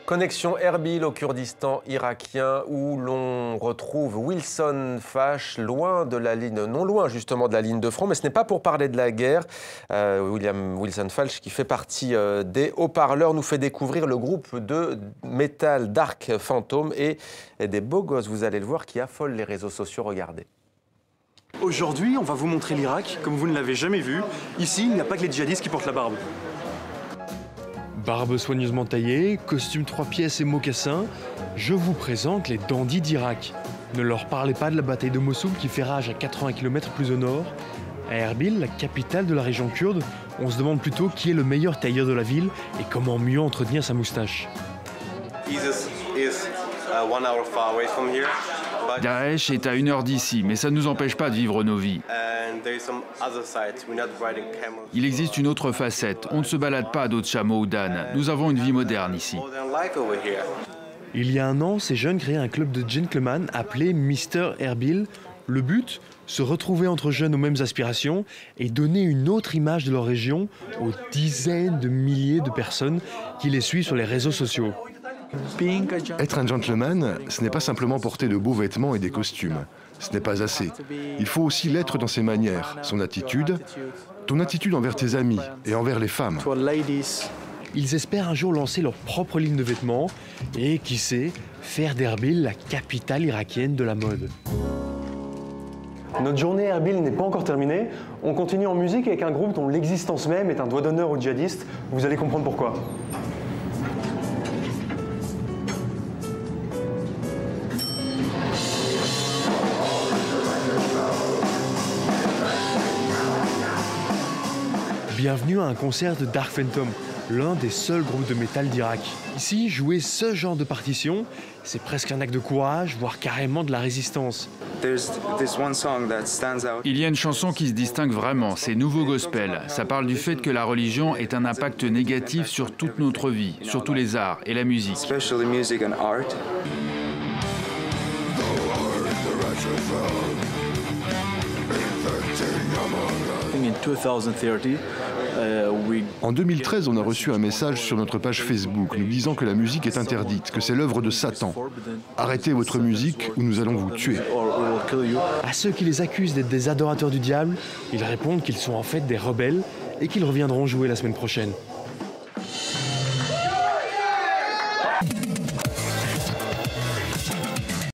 Connexion Erbil au Kurdistan irakien où l'on retrouve Wilson Fache loin de la ligne, non loin justement de la ligne de front, mais ce n'est pas pour parler de la guerre. Wilson Fache qui fait partie des haut-parleurs nous fait découvrir le groupe de métal Dark Phantom et des beaux gosses, vous allez le voir, qui affolent les réseaux sociaux. Regardez. Aujourd'hui, on va vous montrer l'Irak comme vous ne l'avez jamais vu. Ici, il n'y a pas que les djihadistes qui portent la barbe. Barbe soigneusement taillée, costume 3 pièces et mocassins, je vous présente les dandys d'Irak. Ne leur parlez pas de la bataille de Mossoul qui fait rage à 80 km plus au nord. À Erbil, la capitale de la région kurde, on se demande plutôt qui est le meilleur tailleur de la ville et comment mieux entretenir sa moustache. Daesh est à 1 heure d'ici, mais ça ne nous empêche pas de vivre nos vies. Il existe une autre facette, on ne se balade pas à dos de chameau ou d'âne, nous avons une vie moderne ici. Il y a un an, ces jeunes créaient un club de gentlemen appelé Mr Erbil. Le but, se retrouver entre jeunes aux mêmes aspirations et donner une autre image de leur région aux dizaines de milliers de personnes qui les suivent sur les réseaux sociaux. Être un gentleman, ce n'est pas simplement porter de beaux vêtements et des costumes. Ce n'est pas assez. Il faut aussi l'être dans ses manières, son attitude, ton attitude envers tes amis et envers les femmes. Ils espèrent un jour lancer leur propre ligne de vêtements et, qui sait, faire d'Erbil la capitale irakienne de la mode. Notre journée Erbil n'est pas encore terminée. On continue en musique avec un groupe dont l'existence même est un doigt d'honneur aux djihadistes. Vous allez comprendre pourquoi. Bienvenue à un concert de Dark Phantom, l'un des seuls groupes de métal d'Irak. Ici, jouer ce genre de partition, c'est presque un acte de courage, voire carrément de la résistance. Il y a une chanson qui se distingue vraiment, c'est Nouveau Gospel. Ça parle du fait que la religion ait un impact négatif sur toute notre vie, sur tous les arts et la musique. En 2013, on a reçu un message sur notre page Facebook nous disant que la musique est interdite, que c'est l'œuvre de Satan. Arrêtez votre musique ou nous allons vous tuer. À ceux qui les accusent d'être des adorateurs du diable, ils répondent qu'ils sont en fait des rebelles et qu'ils reviendront jouer la semaine prochaine.